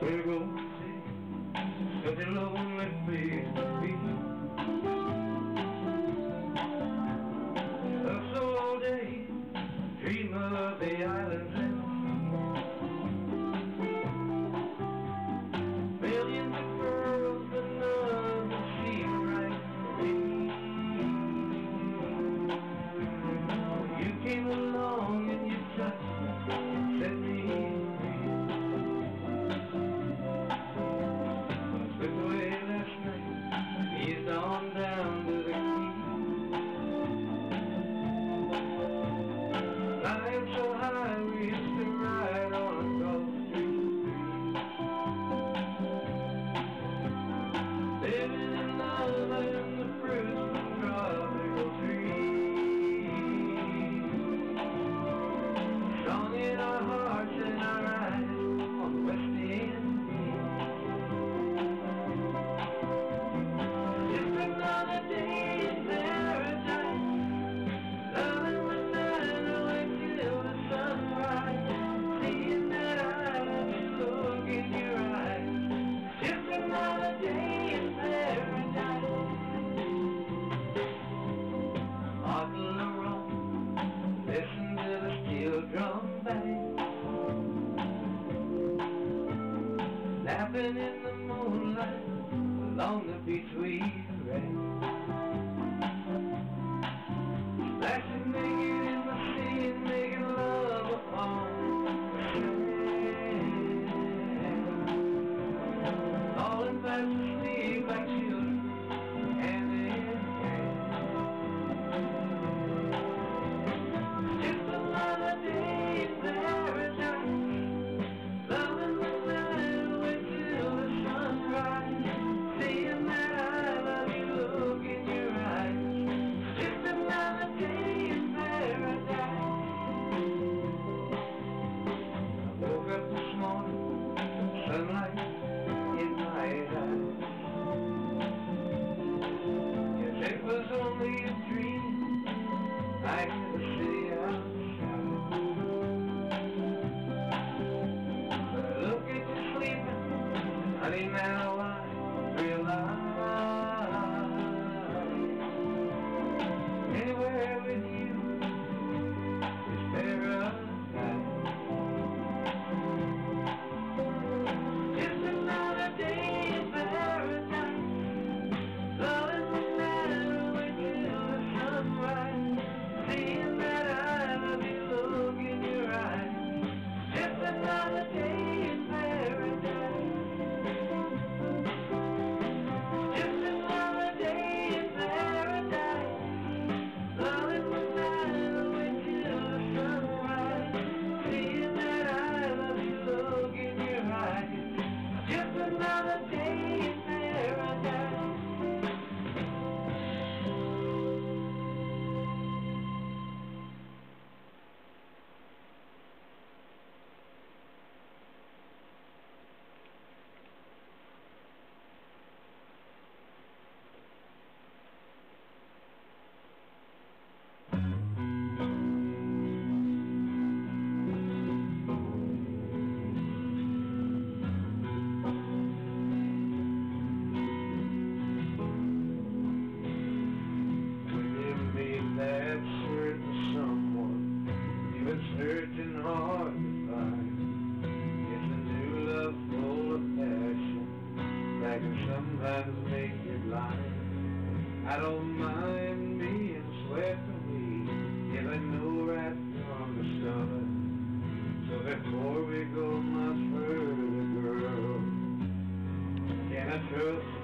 We'll go see such a lonely place to be. Up so all day, dream of the islands and millions of girls, but none will seem right to me. You came along and you touched me, set me free. I slipped away last night, eased on down to the key. Flying so high, we used to ride on a Gulf Stream. Living in love and the fruits of tropical trees. Strong in our hearts and our eyes on the West Indies. Just another day in paradise, loving the night away till the sunrise. Seeing that I love you, look in your eyes. Just another day in paradise. Bottle of rum, listen to the steel drum bang. Laughing in the moonlight along the beach we ran. Splashing naked in the sea and making love upon the sand. Falling fast asleep like children, hand in hand. Just another day in paradise, loving the night away till the sunrise. Seeing that I love you, look in your eyes. Just another day in paradise. I woke up this morning, sunlight in my eyes. Yes, it was only a dream, like the city outside. But I look at you sleeping, honey, now I realize anywhere with you is paradise. Just another day in paradise, loving the night away till the sunrise. Seeing that I love you, look in your eyes. Just another day in paradise. Just another day in paradise, loving the night away till the sunrise. Seeing that I love you, look in your eyes. Just another day in paradise. That certain someone you've been searching hard to find. It's a new love full of passion that can sometimes make you blind. I don't mind being swept away if I know right from the start. So before we go much further, girl, can I trust